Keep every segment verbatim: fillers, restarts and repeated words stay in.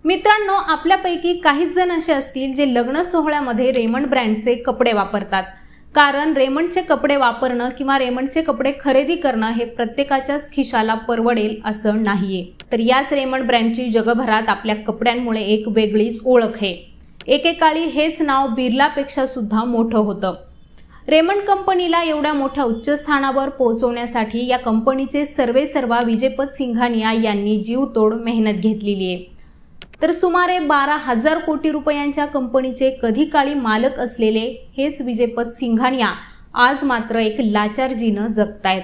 मित्रांनो, आपल्यापैकी काहीच जण असे असतील जे लग्न सोहळ्यामध्ये रेमंड ब्रँडचे कपडे वापरतात। कारण रेमंडचे कपडे वापरणं किंवा रेमंडचे कपडे खरेदी करणं हे प्रत्येकाच्याच खिशाला परवडेल असं नाहीये। तर याच रेमंड ब्रँडची जगभरात आपल्या कपड्यांमुळे एक वेगळीच ओळख आहे। एकेकाळी हेच नाव बिर्लापेक्षा सुद्धा मोठं होतं। रेमंड कंपनीला एवढ्या मोठ्या उच्च स्थानावर पोहोचवण्यासाठी या कंपनीचे सर्वेसर्वा विजयपत सिंघानिया यांनी जीवतोड मेहनत घेतलेली आहे। तर सुमारे बारा हजार कोटी रुपयांच्या कंपनीचे कधी काळी मालक असलेले हेच विजयपत सिंघानिया आज मात्र एक लाचार जीवन जगतायत।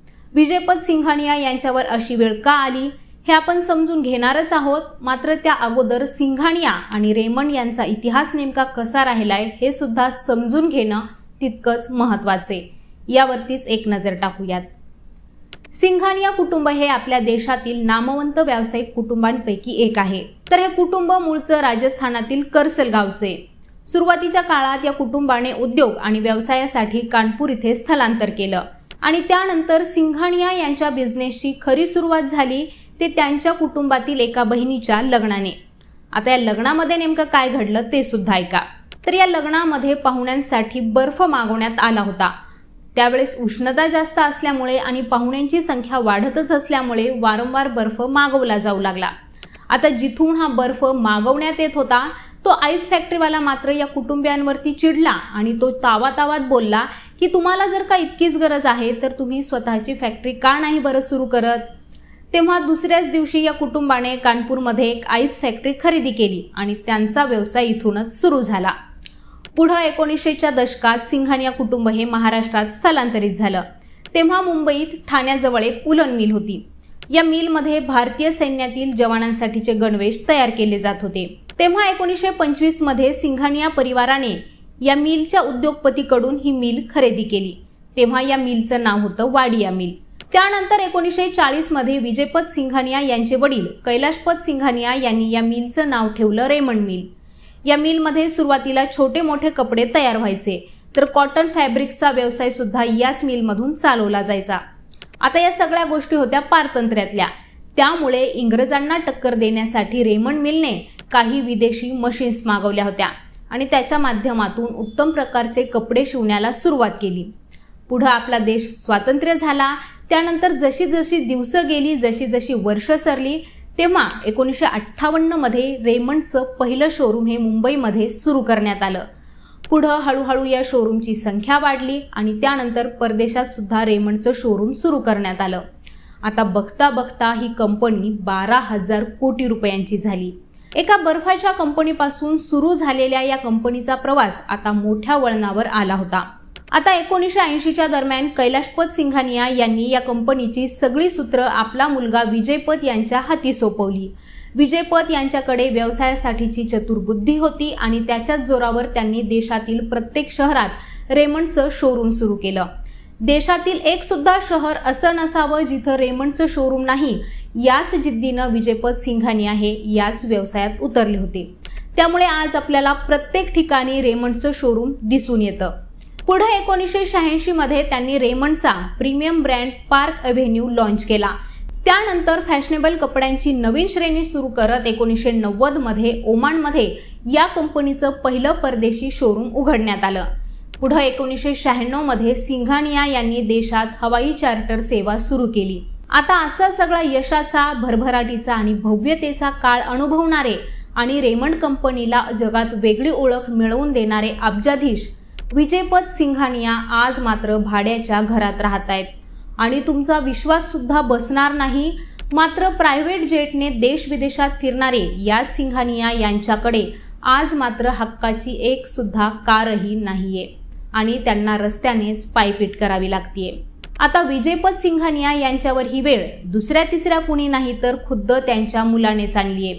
विजयपत सिंघानिया यांच्यावर अशी वेळ का आली हे आपण समजून घेणारच आहोत। मात्र त्या अगोदर सिंघानिया आणि रेमंड यांचा इतिहास नेमका कसा राहिलाय हे सुद्धा समजून घेणं तितकंच महत्त्वाचे। यावरतीच एक नजर टाकूयात। सिंघानिया कुटुंब हे आपल्या देशातील नामवंत व्यावसायिक कुटुंबांपैकी एक आहे। तर हे कुटुंब मूळचं राजस्थानातील करसल गावचे। सुरुवातीच्या काळात या कुटुंबाने उद्योग आणि व्यवसायासाठी कानपूर इथे स्थलांतर केलं आणि त्यानंतर सिंघानिया यांच्या बिझनेसची खरी सुरुवात झाली ते त्यांच्या कुटुंबातील एका बहिणीच्या लग्नाने। आता या लग्नामध्ये नेमकं काय घडलं ते सुद्धा ऐका। तर या लग्नामध्ये पाहुण्यांसाठी बर्फ मागवण्यात आला होता। त्यावेळेस उष्णता जास्त असल्यामुळे आणि पाहुण्यांची संख्या वाढतच असल्यामुळे वारंवार बर्फ मागवला जाऊ लागला। आता जिथून हा बर्फ मागवण्यात येत होता तो आईस फॅक्टरीवाला मात्र या कुटुंबियांवरती चिडला आणि तो तावा तावात बोलला की तुम्हाला जर का इतकीच गरज आहे तर तुम्ही स्वतःची फॅक्टरी का नाही बरं सुरू करत। तेव्हा दुसऱ्याच दिवशी या कुटुंबाने कानपूरमध्ये एक आईस फॅक्टरी खरेदी केली आणि त्यांचा व्यवसाय इथूनच सुरू झाला। पुढे एकोणीसशेच्या दशकात सिंघानिया कुटुंब हे महाराष्ट्रात स्थलांतरित झालं। तेव्हा मुंबईत ठाण्याजवळ एक उलन मिल होती। या मिलमध्ये भारतीय सैन्यातील जवानांसाठीचे गणवेश तयार केले जात होते। तेव्हा एकोणीसशे पंचवीस मध्ये सिंघानिया परिवाराने या मिलच्या उद्योगपतीकडून ही मिल खरेदी केली। तेव्हा या मिलचं नाव होतं वाडिया मिल। त्यानंतर एकोणीसशे चाळीस मध्ये विजयपत सिंघानिया यांचे वडील कैलाशपत सिंघानिया यांनी या मिलचं नाव ठेवलं रेमंड मिल। या मिलमध्ये सुरुवातीला छोटे मोठे कपडे तयार व्हायचे तर कॉटन फॅब्रिक्सचा व्यवसाय सुद्धा याच मिलमधून चालवला जायचा। आता या सगळ्या गोष्टी होत्या पारतंत्र्यातल्या, त्यामुळे इंग्रजांना टक्कर देण्यासाठी रेमंड मिलने काही विदेशी मशीन्स मागवल्या होत्या आणि त्याच्या माध्यमातून उत्तम प्रकारचे कपडे शिवण्याला सुरुवात केली। पुढे आपला देश स्वातंत्र्य झाला। त्यानंतर जशी जशी दिवसं गेली, जशी जशी वर्ष सरली, तेव्हा एकोणीसशे अठ्ठावन्न मध्ये रेमंडचं पहिलं शोरूम हे मुंबईमध्ये सुरू करण्यात आलं। पुढं हळूहळू या शोरूमची संख्या वाढली आणि त्यानंतर परदेशात सुद्धा रेमंडचं शोरूम सुरू करण्यात आलं। आता बघता बघता ही कंपनी बारा हजार कोटी रुपयांची झाली। एका बर्फाच्या कंपनीपासून सुरू झालेल्या या कंपनीचा प्रवास आता मोठ्या वळणावर आला होता। आता एकोणीसशे ऐंशीच्या दरम्यान कैलाशपत सिंघानिया यांनी या कंपनीची सगळी सूत्र आपला मुलगा विजयपत यांच्या हाती सोपवली। विजयपत यांच्याकडे व्यवसायासाठीची चतुर्बुद्धी होती आणि त्याच्याच जोरावर त्यांनी देशातील प्रत्येक शहरात रेमंडचं शोरूम सुरू केलं। देशातील एक सुद्धा शहर असं नसावं जिथं रेमंडचं शोरूम नाही, याच जिद्दीनं विजयपत सिंघानिया हे याच व्यवसायात उतरले होते। त्यामुळे आज आपल्याला प्रत्येक ठिकाणी रेमंडचं शोरूम दिसून येतं। पुढे एकोणीसशे शहाऐंशी मध्ये त्यांनी रेमंडचा premium brand Park Avenue launch केला। त्यानंतर फॅशनेबल कपड्यांची नवीन श्रेणी सुरू करत एकोणीसशे नव्वद मध्ये ओमानमध्ये या कंपनीचं पहिलं परदेशी शोरूम उघडण्यात आलं। पुढे एकोणीसशे शहाण्णव मध्ये सिंघानिया यांनी देशात हवाई चार्टर सेवा सुरू केली। आता असा सगळा यशाचा, भरभराटीचा आणि भव्यतेचा काळ अनुभवणारे आणि रेमंड कंपनीला जगात वेगळी ओळख मिळवून देणारे अब्जाधीश विजयपत सिंघानिया आज मात्र भाड्याच्या घरात राहत आहेत आणि तुमचा विश्वास सुद्धा बसणार नाही। मात्र प्रायव्हेट जेटने देश विदेशात फिरणारे याच सिंघानिया यांच्याकडे आज मात्र हक्काची एक सुद्धा कारही नाहीये आणि त्यांना रस्त्यानेच पायपीट करावी लागतीये। आता विजयपत सिंघानिया यांच्यावर ही वेळ दुसऱ्या तिसऱ्या कुणी नाही तर खुद्द त्यांच्या मुलानेच आणलीये।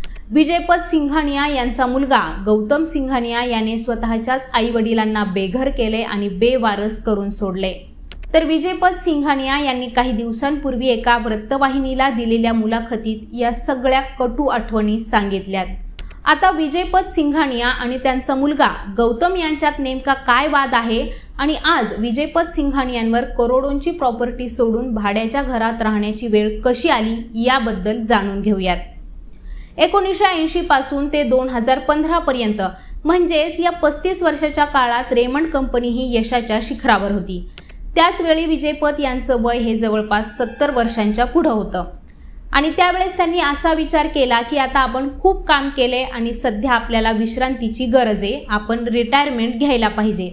विजयपत सिंघानिया यांचा मुलगा गौतम सिंघानिया याने स्वतःच्याच आई वडिलांना बेघर केले आणि बेवारस करून सोडले। तर विजयपत सिंघानिया यांनी काही दिवसांपूर्वी एका वृत्तवाहिनीला दिलेल्या मुलाखतीत या सगळ्या कटू आठवणी सांगितल्यात। आता विजयपत सिंघानिया आणि त्यांचा मुलगा गौतम यांच्यात नेमका काय वाद आहे आणि आज विजयपत सिंघानियांवर करोडोंची प्रॉपर्टी सोडून भाड्याच्या घरात राहण्याची वेळ कशी आली याबद्दल जाणून घेऊयात। एकोणीसशे ऐंशी पासून ते दोन हजार पंधरा पर्यंत म्हणजेच या पस्तीस वर्षाच्या काळात रेमंड कंपनी ही यशाच्या शिखरावर होती। त्याच वेळी विजयपत यांचं वय हे जवळपास सत्तर वर्षांच्या पुढे होतं आणि त्यावेळेस त्यांनी असा विचार केला की आता आपण खूप काम केले आणि सध्या आपल्याला विश्रांतीची गरज आहे, आपण रिटायरमेंट घ्यायला पाहिजे।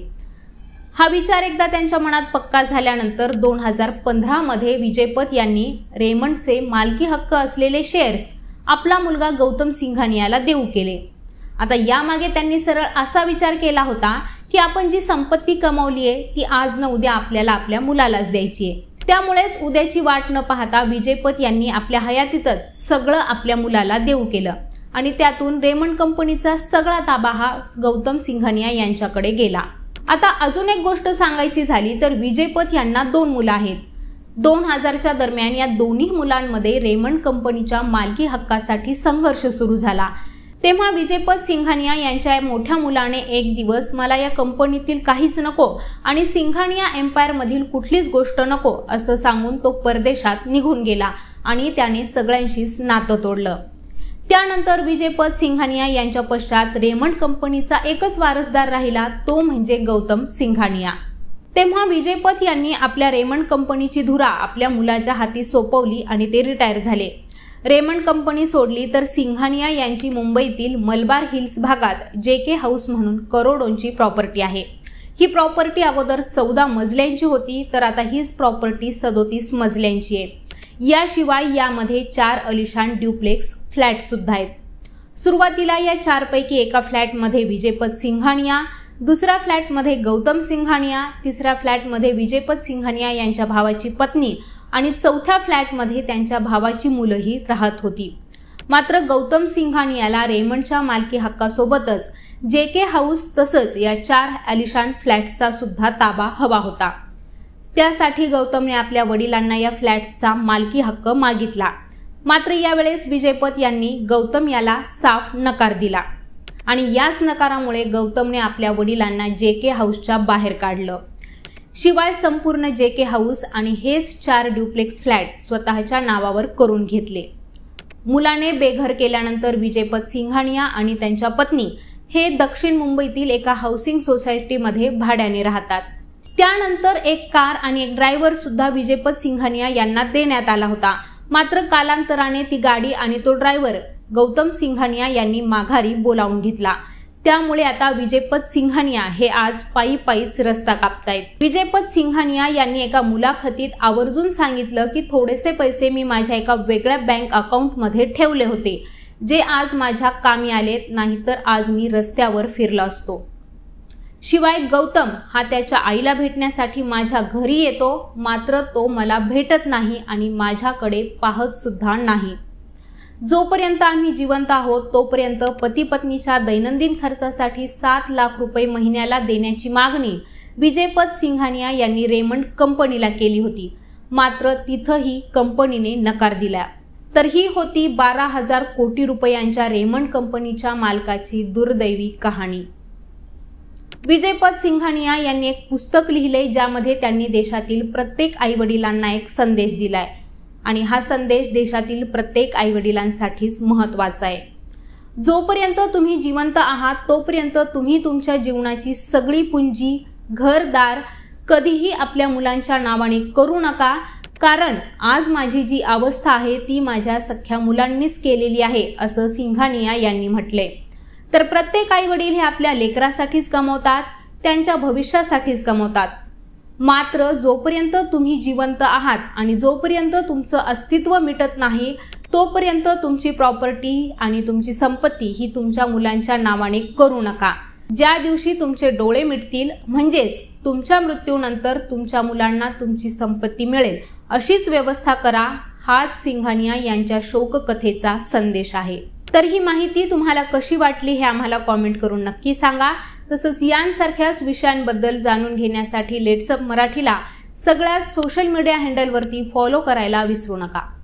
हा विचार एकदा त्यांच्या मनात पक्का झाल्यानंतर दोन हजार पंधरा मध्ये विजयपत यांनी रेमंडचे मालकी हक्क असलेले शेअर्स आपला मुलगा गौतम सिंघानियाला देऊ केले। आता यामागे त्यांनी सरळ असा विचार केला होता की आपण जी संपत्ती कमावली आहे ती आज न उद्या आपल्याला आपल्या मुलालाच द्यायची आहे। त्यामुळेच उद्याची वाट न पाहता विजयपत यांनी आपल्या हयातीतच सगळं आपल्या मुलाला देऊ केलं आणि त्यातून रेमंड कंपनीचा सगळा ताबा हा गौतम सिंघानिया यांच्याकडे गेला। आता अजून एक गोष्ट सांगायची झाली तर विजयपत यांना दोन मुलं आहेत। दोन हजारच्या दरम्यान या दोन्ही मुलांमध्ये रेमंड कंपनीच्या मालकी हक्कासाठी संघर्ष सुरू झाला। तेव्हा विजयपत सिंघानिया यांच्या मोठ्या मुलाने एक दिवस मला या कंपनीतील काहीच नको आणि सिंघानिया एम्पायर मधील कुठलीच गोष्ट नको असं सांगून तो परदेशात निघून गेला आणि त्याने सगळ्यांशीच नातं तोडलं। त्यानंतर विजयपत सिंघानिया यांच्या पश्चात रेमंड कंपनीचा एकच वारसदार राहिला, तो म्हणजे गौतम सिंघानिया। तेव्हा विजयपत यांनी आपल्या रेमंड कंपनीची धुरा आपल्या मुलाच्या हाती सोपवली आणि ते रिटायर झाले। रेमंड कंपनी सोडली तर सिंघानिया यांची मुंबईतील मलबार हिल्स भागात जे के हाऊस म्हणून करोडोंची प्रॉपर्टी आहे। ही प्रॉपर्टी अगोदर चौदा मजल्यांची होती तर आता हीच प्रॉपर्टी सदोतीस मजल्यांची आहे। याशिवाय यामध्ये चार अलिशान ड्युप्लेक्स फ्लॅट सुद्धा आहेत। सुरुवातीला या चारपैकी एका फ्लॅटमध्ये विजयपत सिंघानिया, दुसऱ्या फ्लॅटमध्ये गौतम सिंघानिया, तिसऱ्या फ्लॅटमध्ये विजयपत सिंघानिया यांच्या भावाची पत्नी आणि चौथ्या फ्लॅटमध्ये त्यांच्या भावाची मुलंही राहत होती। मात्र गौतम सिंघानियाला रेमंडच्या मालकी हक्कासोबतच जे के हाऊस तसंच या चार आलिशान फ्लॅट्सचा सुद्धा ताबा हवा होता। त्यासाठी गौतमने आपल्या वडिलांना या फ्लॅट्सचा मालकी हक्क मागितला। मात्र यावेळेस विजयपत यांनी गौतम याला साफ नकार दिला आणि याच नकारामुळे गौतमने आपल्या वडिलांना जे के हाऊसच्या बाहेर काढलं। शिवाय संपूर्ण जे के हाऊस आणि हेच चार ड्युप्लेक्स फ्लॅट स्वतःच्या नावावर करून घेतले। मुलाने बेघर केल्यानंतर विजयपत सिंघानिया आणि त्यांच्या पत्नी हे दक्षिण मुंबईतील एका हाऊसिंग सोसायटीमध्ये भाड्याने राहतात। त्यानंतर एक कार आणि एक ड्रायव्हर सुद्धा विजयपत सिंघानिया यांना देण्यात आला होता। मात्र कालांतराने ती गाडी आणि तो ड्रायव्हर गौतम सिंघानिया यांनी माघारी बोलावून घेतला। त्यामुळे आता विजयपत सिंघानिया हे आज पायी पायीच रस्ता कापतायत। विजयपत सिंघानिया यांनी एका मुलाखतीत आवर्जून सांगितलं की थोडेसे पैसे मी माझ्या एका वेगळ्या बँक अकाउंटमध्ये ठेवले होते, जे आज माझ्या कामी आलेत, नाहीतर आज मी रस्त्यावर फिरला असतो। शिवाय गौतम हा त्याच्या आईला भेटण्यासाठी माझ्या घरी येतो, मात्र तो मला भेटत नाही आणि माझ्याकडे पाहत सुद्धा नाही। जोपर्यंत आम्ही जिवंत आहोत तोपर्यंत पती पत्नीच्या दैनंदिन खर्चासाठी सात लाख रुपये महिन्याला देण्याची मागणी विजयपत सिंघानिया यांनी रेमंड कंपनीला केली होती। मात्र तिथंही कंपनीने नकार दिला। तर ही होती बारा हजार कोटी रुपयांच्या रेमंड कंपनीच्या मालकाची दुर्दैवी कहाणी। विजयपत सिंघानिया यांनी एक पुस्तक लिहिले ज्यामध्ये त्यांनी देशातील प्रत्येक आईवडिलांना एक संदेश दिलाय आणि हा संदेश देशातील प्रत्येक आईवडिलांसाठीच महत्त्वाचा आहे। जोपर्यंत तुम्ही जिवंत आहात तोपर्यंत तुम्ही तुमच्या जीवनाची सगळी पुंजी, घरदार कधीही आपल्या मुलांच्या नावाने करू नका, कारण आज माझी जी अवस्था आहे ती माझ्या सख्या मुलांनीच केलेली आहे असं सिंघानिया यांनी म्हटले। तर प्रत्येक आईवडील हे आपल्या लेकरासाठीच कमवतात, त्यांच्या भविष्यासाठीच कमवतात। मात्र जोपर्यंत तुम्ही जिवंत आहात आणि जोपर्यंत तुमचं अस्तित्व मिटत नाही तोपर्यंत तुमची प्रॉपर्टी आणि तुमची संपत्ती ही तुमच्या मुलांच्या नावाने करू नका। ज्या दिवशी तुमचे डोळे मिटतील म्हणजेच तुमच्या मृत्यूनंतर तुमच्या मुलांना तुमची संपत्ती मिळेल अशीच व्यवस्था करा। हाच सिंघानिया यांच्या शोककथेचा संदेश आहे। तर ही माहिती तुम्हाला कशी वाटली हे आम्हाला कॉमेंट करून नक्की सांगा। तसंच यांसारख्याच विषयांबद्दल जाणून घेण्यासाठी लेट्सअप मराठीला सगळ्यात सोशल मीडिया हँडलवरती फॉलो करायला विसरू नका।